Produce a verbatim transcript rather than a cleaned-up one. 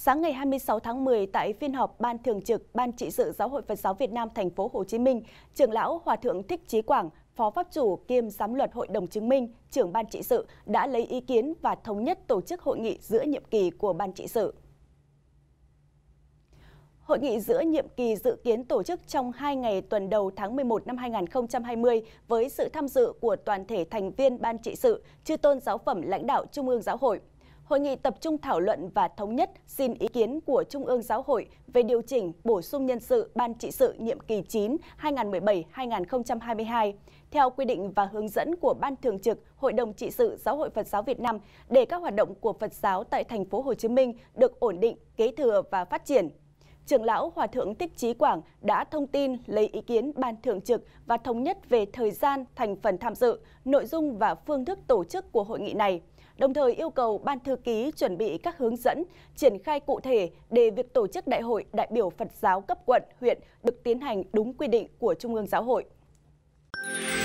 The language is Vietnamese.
Sáng ngày hai mươi sáu tháng mười, tại phiên họp Ban Thường trực Ban Trị sự Giáo hội Phật giáo Việt Nam Thành phố Hồ Chí Minh, Trưởng lão Hòa thượng Thích Chí Quảng, Phó Pháp chủ kiêm Giám luật Hội đồng Chứng minh, Trưởng Ban Trị sự đã lấy ý kiến và thống nhất tổ chức hội nghị giữa nhiệm kỳ của Ban Trị sự. Hội nghị giữa nhiệm kỳ dự kiến tổ chức trong hai ngày tuần đầu tháng mười một năm hai nghìn không trăm hai mươi với sự tham dự của toàn thể thành viên Ban Trị sự, chư tôn giáo phẩm lãnh đạo Trung ương Giáo hội. Hội nghị tập trung thảo luận và thống nhất xin ý kiến của Trung ương Giáo hội về điều chỉnh bổ sung nhân sự Ban Trị sự nhiệm kỳ chín hai nghìn không trăm mười bảy đến hai nghìn không trăm hai mươi hai theo quy định và hướng dẫn của Ban Thường trực Hội đồng Trị sự Giáo hội Phật giáo Việt Nam để các hoạt động của Phật giáo tại Thành phố Hồ Chí Minh được ổn định, kế thừa và phát triển. Trưởng lão Hòa thượng Thích Chí Quảng đã thông tin lấy ý kiến Ban Thường trực và thống nhất về thời gian, thành phần tham dự, nội dung và phương thức tổ chức của hội nghị này, đồng thời yêu cầu Ban Thư ký chuẩn bị các hướng dẫn, triển khai cụ thể để việc tổ chức Đại hội đại biểu Phật giáo cấp quận, huyện được tiến hành đúng quy định của Trung ương Giáo hội.